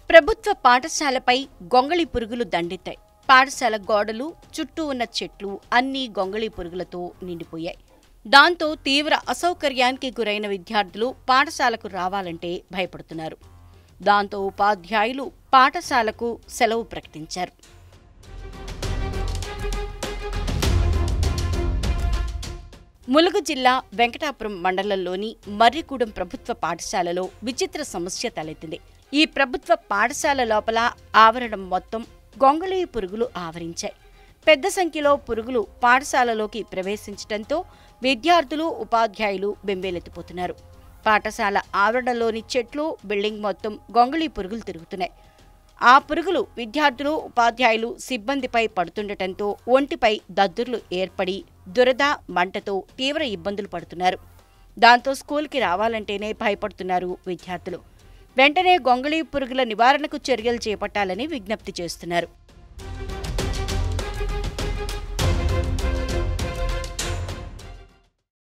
ప్రభుత్వ పాఠశాలపై గొంగళి పురుగులు దండెత్తాయి. పాఠశాల గోడలు, చుట్టూ ఉన్న చెట్లు అన్నీ గొంగళి పురుగులతో నిండిపోయాయి. దాంతో తీవ్ర అసౌకర్యానికి గురైన విద్యార్థులు పాఠశాలకు రావాలంటే భయపడుతున్నారు. దాంతో ఉపాధ్యాయులు పాఠశాలకు సెలవు ప్రకటించారు. ములుగు జిల్లా వెంకటాపురం మండలంలోని మర్రిగూడెం ప్రభుత్వ పాఠశాలలో విచిత్ర సమస్య తలెత్తింది. ఈ ప్రభుత్వ పాఠశాల లోపల ఆవరణం మొత్తం గొంగళి పురుగులు ఆవరించాయి. పెద్ద సంఖ్యలో పురుగులు పాఠశాలలోకి ప్రవేశించడంతో విద్యార్థులు, ఉపాధ్యాయులు బెంబేలెత్తిపోతున్నారు. పాఠశాల ఆవరణలోని చెట్లు, బిల్డింగ్ మొత్తం గొంగళి పురుగులు తిరుగుతున్నాయి. ఆ పురుగులు విద్యార్థులు, ఉపాధ్యాయులు, సిబ్బందిపై పడుతుండటంతో ఒంటిపై దద్దుర్లు ఏర్పడి దురద, మంటతో తీవ్ర ఇబ్బందులు పడుతున్నారు. దాంతో స్కూల్కి రావాలంటేనే భయపడుతున్నారు విద్యార్థులు. వెంటనే గొంగళి పురుగుల నివారణకు చర్యలు చేపట్టాలని విజ్ఞప్తి చేస్తున్నారు.